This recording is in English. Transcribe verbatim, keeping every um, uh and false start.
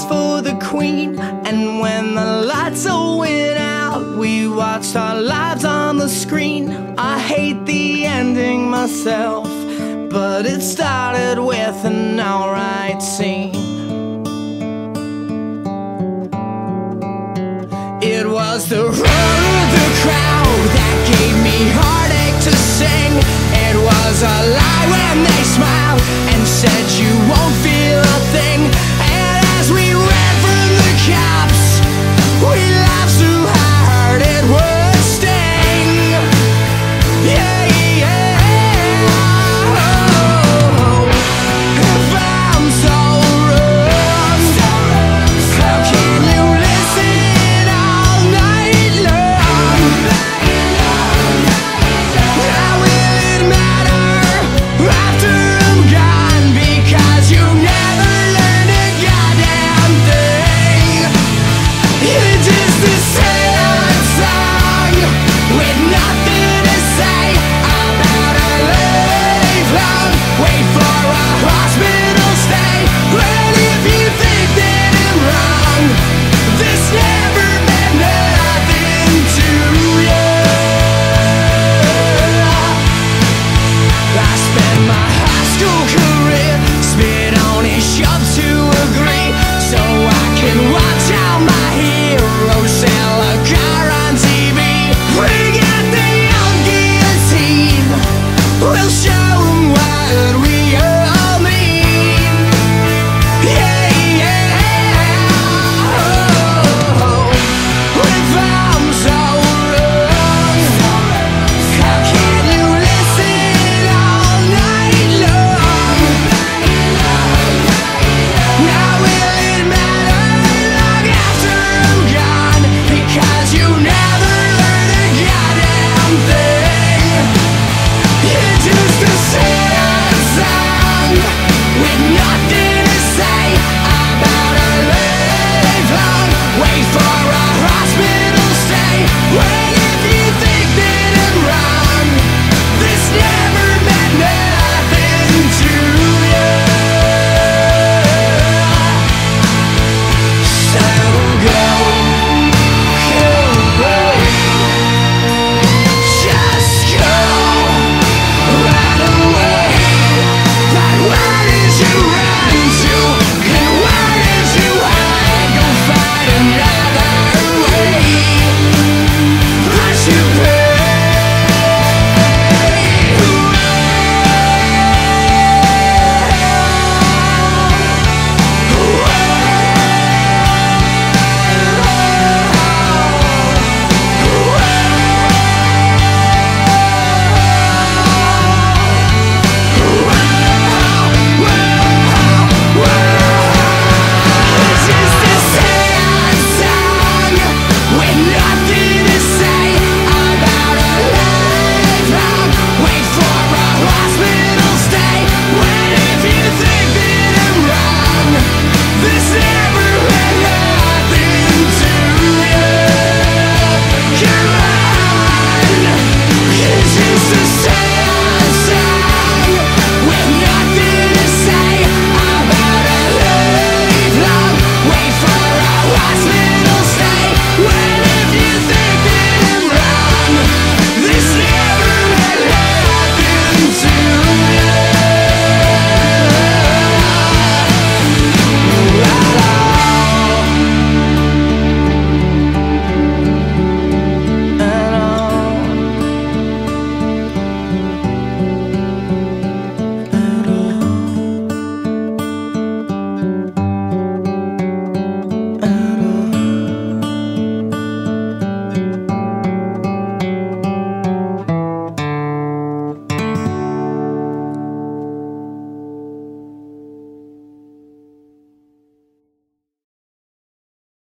dance for the queen. And when the lights all went out, we watched our lives on the screen. I hate the ending myself, but it started with an alright scene. It was the roar of the crowd that gave me heartache to sing. It was a lie when they smiled and said you won't feel a thing.